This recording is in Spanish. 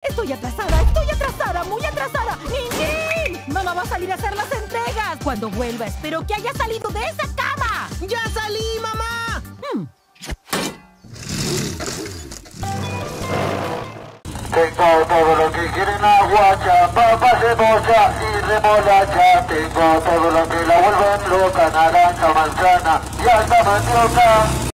estoy atrasada, muy atrasada. ¡Nin! Mamá va a salir a hacer las entregas. Cuando vuelva, espero que haya salido de esa cama. ¡Ya salí, mamá! Tengo todo lo que quieren la guacha, papa, cebolla y remolacha. Tengo todo lo que la vuelven loca, naranja, manzana y hasta mandioca.